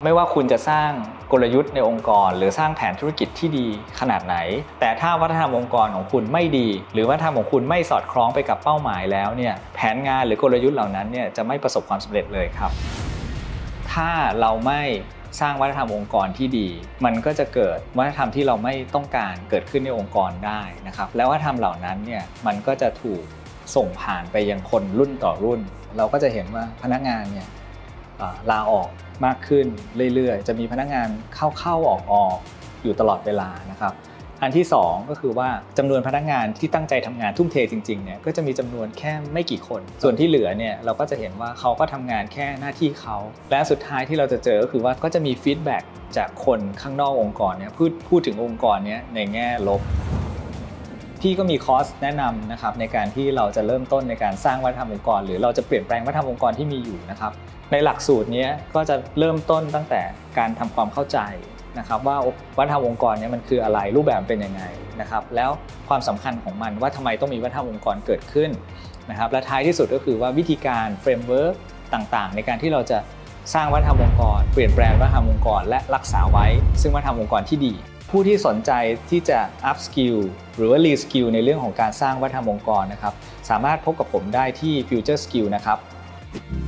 ไม่ว่าคุณจะสร้างกลยุทธ์ในองค์กรหรือสร้างแผนธุรกิจที่ดีขนาดไหนแต่ถ้าวัฒนธรรมองค์กรของคุณไม่ดีหรือวัฒนธรรมของคุณไม่สอดคล้องไปกับเป้าหมายแล้วเนี่ยแผนงานหรือกลยุทธ์เหล่านั้นเนี่ยจะไม่ประสบความสำเร็จเลยครับถ้าเราไม่สร้างวัฒนธรรมองค์กรที่ดีมันก็จะเกิดวัฒนธรรมที่เราไม่ต้องการเกิดขึ้นในองค์กรได้นะครับแล้ววัฒนธรรมเหล่านั้นเนี่ยมันก็จะถูกส่งผ่านไปยังคนรุ่นต่อรุ่นเราก็จะเห็นว่าพนักงานเนี่ยลาออกมากขึ้นเรื่อยๆจะมีพนักงานเข้าออกอยู่ตลอดเวลานะครับอันที่2ก็คือว่าจำนวนพนักงานที่ตั้งใจทำงานทุ่มเทจริงๆเนี่ยก็จะมีจำนวนแค่ไม่กี่คนส่วนที่เหลือเนี่ยเราก็จะเห็นว่าเขาก็ทำงานแค่หน้าที่เขาและสุดท้ายที่เราจะเจอก็คือว่าก็จะมีฟีดแบ็กจากคนข้างนอกองค์กรเนี่ยพูดถึงองค์กรนี้ในแง่ลบพี่ก็มีคอร์สแนะนำนะครับในการที่เราจะเริ่มต้นในการสร้างวัฒนธรรมองค์กรหรือเราจะเปลี่ยนแปลงวัฒนธรรมองค์กรที่มีอยู่นะครับในหลักสูตรนี้ก็จะเริ่มต้นตั้งแต่การทำความเข้าใจนะครับว่าวัฒนธรรมองค์กรนี้มันคืออะไรรูปแบบเป็นยังไงนะครับแล้วความสำคัญของมันว่าทำไมต้องมีวัฒนธรรมองค์กรเกิดขึ้นนะครับและท้ายที่สุดก็คือว่าวิธีการเฟรมเวิร์กต่างๆในการที่เราจะสร้างวัฒนธรรมองค์กรเปลี่ยนแปลงวัฒนธรรมองค์กรและรักษาไว้ซึ่งวัฒนธรรมองค์กรที่ดีผู้ที่สนใจที่จะ up skill หรือว่า re skill ในเรื่องของการสร้างวัฒนธรรมองค์กรนะครับสามารถพบกับผมได้ที่ Future Skill นะครับ